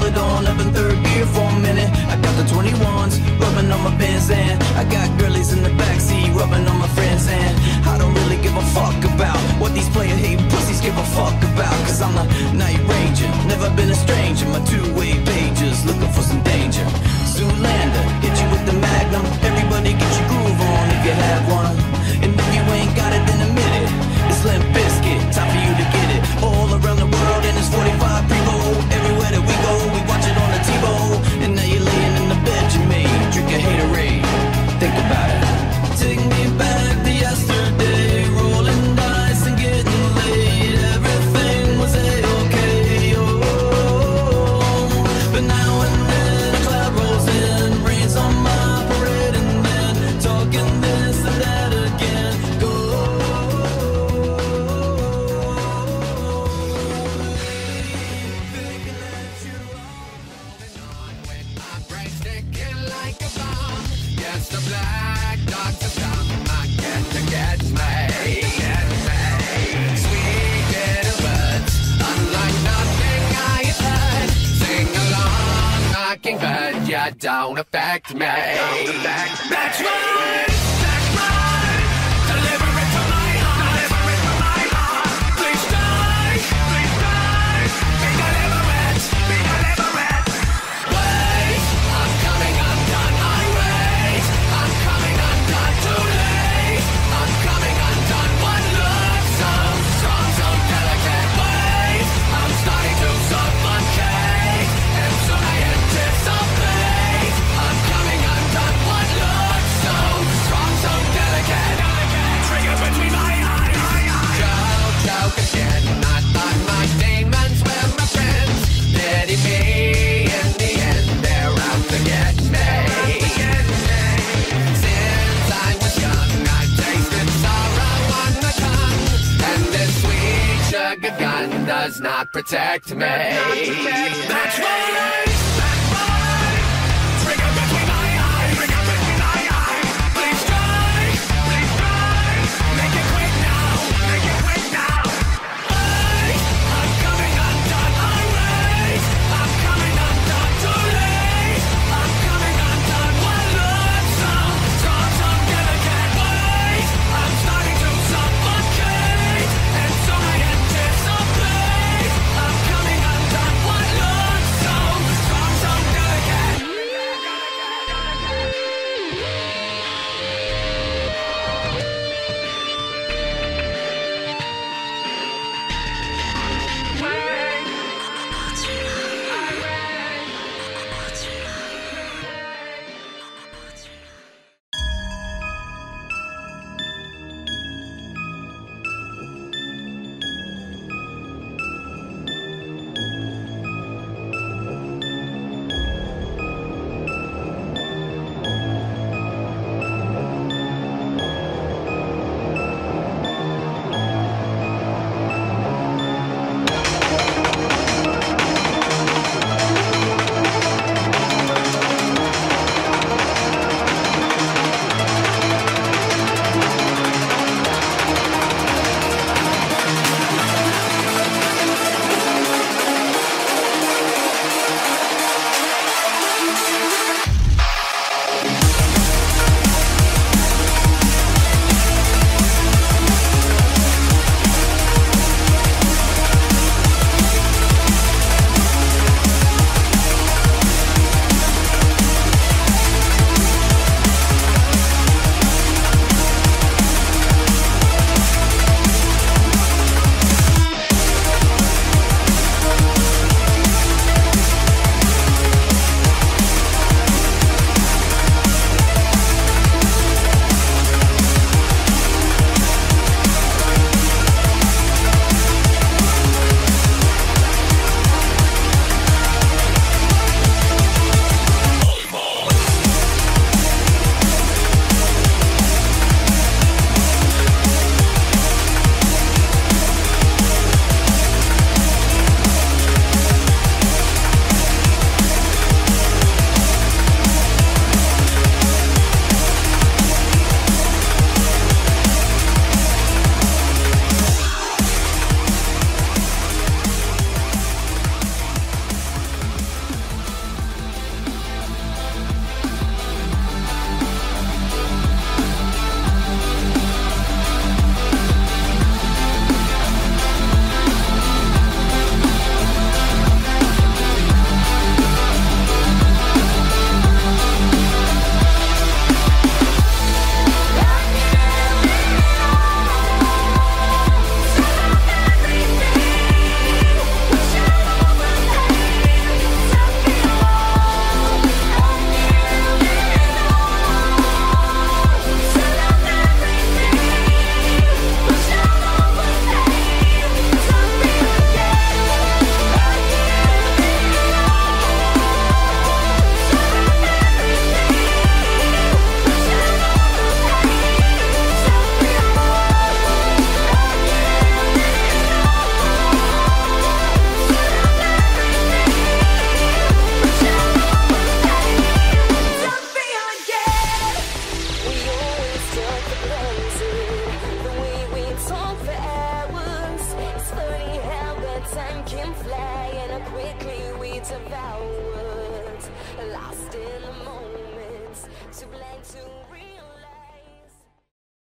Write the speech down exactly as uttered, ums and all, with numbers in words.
it on up in third gear for a minute. I got the twenty-ones rubbing on my Benz, and I got girlies in the backseat rubbing on my friends, and I don't really give a fuck about what these player hating pussies give a fuck about, cause I'm the night ranger, never been a stranger. My two-way pages looking for some danger. Zoolander, hit you with the magnum. Everybody get your groove on if you have one, and if you ain't got it then admit it. It's Limp Bizkit, time for you to get it. All around the world and it's forty-five Prevo. Everywhere that we go, we watch it on the TiVo. And now you're laying in the bed you made, drink a haterade. Think about it. Take me back to yesterday, rolling dice and getting laid. Everything was A-okay, oh. But now and then a cloud rolls in, rains on my parade, and then talking this and that again. Go. But you don't affect me. That's right. That's right. Deliver it to my heart. Deliver it to my heart. Please die. Please die. Be deliberate. Be deliberate. Wait. I'm coming undone. I wait. I'm coming undone. Too late. I'm coming undone. One look so strong, so delicate. Wait. I'm starting to suffocate. And soon I anticipate. I'm coming undone. One look so strong, so delicate. Trigger between my eyes. Joke, joke again. I thought my demons were my friends. Pity me. In the end, they're out to get me. Since I was young, I tasted sorrow on the tongue, and this sweet sugar gun does not protect me. That's right.